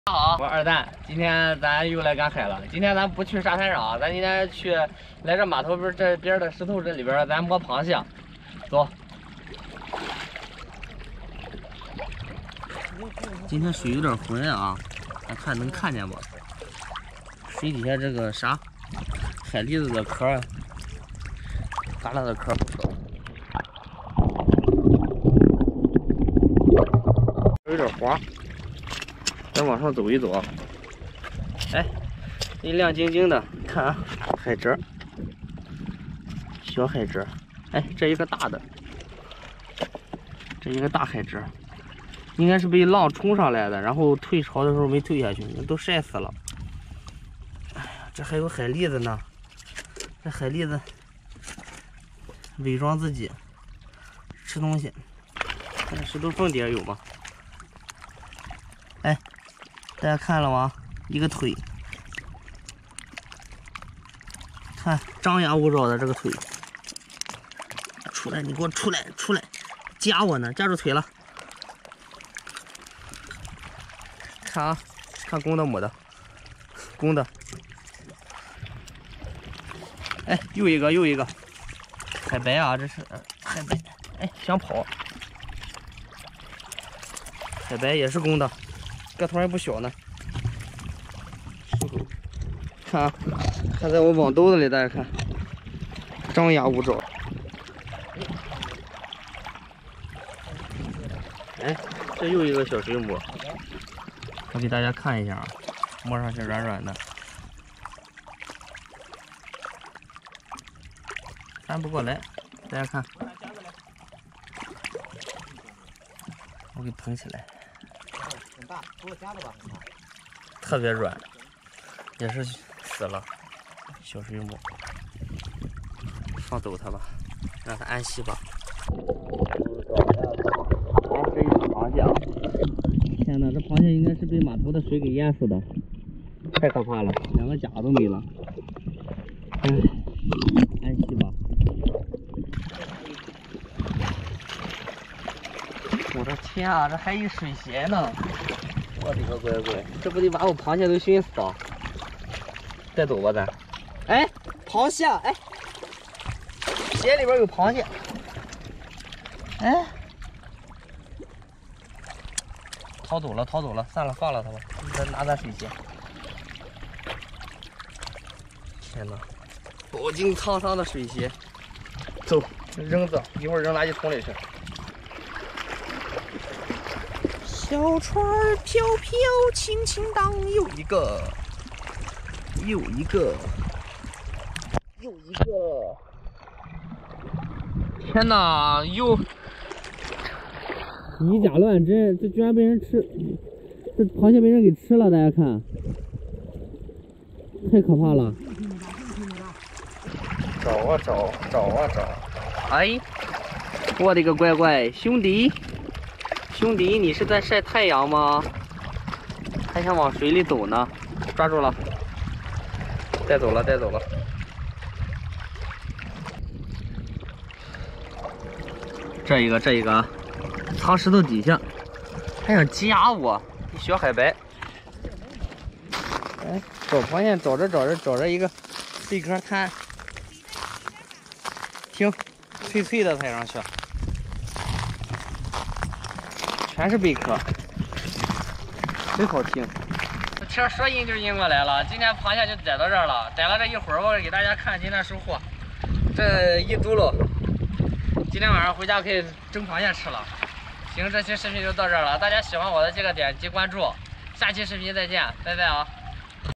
大家好，我是二蛋，今天咱又来赶海了。今天咱不去沙滩上，咱今天去来这码头这边的石头这里边，咱摸螃蟹。走。今天水有点浑啊，咱看能看见不？水底下这个啥，海蛎子的壳，嘎啦的壳不少，有点滑。 咱往上走一走，哎，一亮晶晶的，看啊，海蜇，小海蜇，哎，这一个大的，这一个大海蜇，应该是被浪冲上来的，然后退潮的时候没退下去，都晒死了。哎呀，这还有海蛎子呢，这海蛎子伪装自己吃东西，看石头缝底下有吗？哎。 大家看了吗？一个腿，看张牙舞爪的这个腿，出来，你给我出来，出来，夹我呢，夹住腿了。看啊，看公的母的，公的。哎，又一个，又一个，海白啊，这是海白。哎，想跑，海白也是公的。 个头还不小呢，看啊，还在我网兜子里，大家看，张牙舞爪。哎，这又一个小水母，我给大家看一下啊，摸上去软软的，翻不过来，大家看，我给捧起来。 很大，给我夹的吧？ 特别软，也是死了。小水母，放走它吧，让它安息吧。哎，这一只螃蟹啊！天哪，这螃蟹应该是被码头的水给淹死的，太可怕了，两个甲都没了。哎，安息吧。我的天啊，这还一水鞋呢！ 我的个乖乖，这不得把我螃蟹都熏死啊！带走吧咱。哎，螃蟹，哎，鞋里边有螃蟹。哎，逃走了，逃走了，算了，放了它吧，再拿咱水鞋。天哪，饱经沧桑的水鞋，走，扔着，一会儿扔垃圾桶里去。 小船儿飘飘，轻轻荡，又一个，又一个，又一个！天哪，又以假乱真，这居然被人吃，这螃蟹被人给吃了，大家看，太可怕了！找啊找，找啊找！哎，我的个乖乖，兄弟！ 兄弟，你是在晒太阳吗？还想往水里走呢？抓住了，带走了，带走了。这一个，这一个啊，藏石头底下，还想夹我，一小海白。哎，找螃蟹，找着一个贝壳摊，听，脆脆的踩上去。 全是贝壳，真好听。这车说阴就阴过来了。今天螃蟹就逮到这儿了，逮了这一会儿，我给大家看今天收获。这一嘟噜，今天晚上回家可以蒸螃蟹吃了。行，这期视频就到这儿了。大家喜欢我的记得点击关注，下期视频再见，拜拜啊！